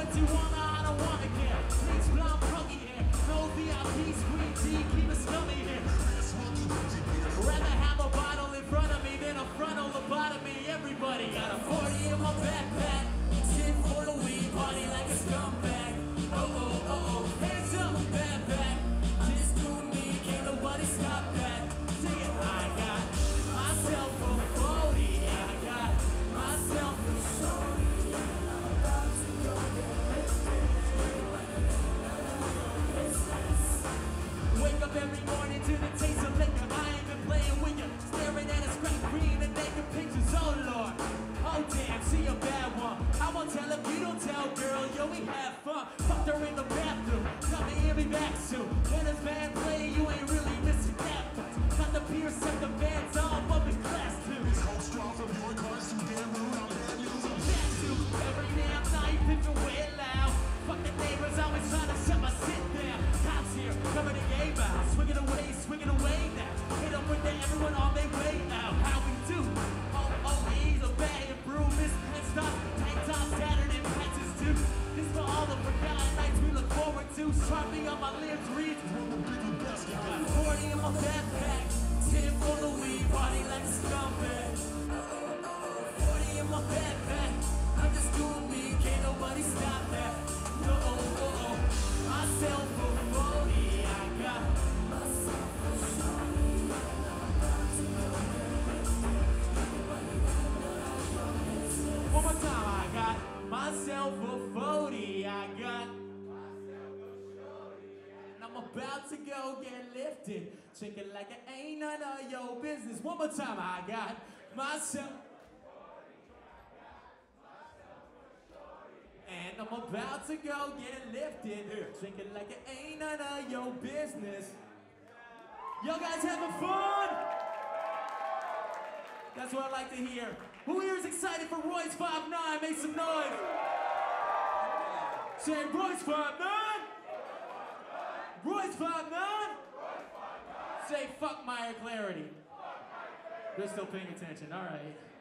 Tijuana, I don't wanna care. Bleach blonde, funky hair. No VIP, squeeze G, keep it scummy here. Rather have a bottle in front of me than a frontal lobotomy. Everybody got a 40 in my backpack. Shit for the weed, party like a scumbag. Hands up, bad back. Just do me, can't nobody stop that. Sing it, I got myself a 40. I got myself a shorty. I'm about to go get lifted. Wake up every morning to the taste of liquor. I ain't been playing with you, staring at a scrap screen and naked pictures. Oh Lord, oh damn, see a bad one. I won't tell if you don't tell, girl. Yo, we have fun. Fucked her in the bathroom. Come and hear me back soon. When this band play, you ain't really missing that much. Got the Pierce and the bands all bumping class too. This whole straw from your car's too damn rude. I'm damn using That too. Every damn night, people way loud. Fuck the neighbors, always trying to shut my shit down. Cops here, coming to game out. Swinging away now. Hit them with the everyone on their way out. How we do? OOE's a bag and brew. Miss Pet Stop, tank top, Saturday patches too. This for all the forgotten nights we look forward to. Sharpie on my lips, reads. Got 40 in my backpack. 10 for the weed, party like a scumbag. 40 in my backpack. I'm just doing me, can't nobody stop that. Myself for 40, I got myself for shorty. One more time, I got myself for 40, I got myself for shorty. And I'm about to go get lifted, shaking like it ain't none of your business. One more time, I got myself. And I'm about to go get lifted, drinking like it ain't none of your business. Y'all guys having fun? That's what I like to hear. Who here is excited for Royce 5'9"? Make some noise. Say Royce 5'9". Royce 5'9". Say fuck Maya Clarity. They're still paying attention, all right.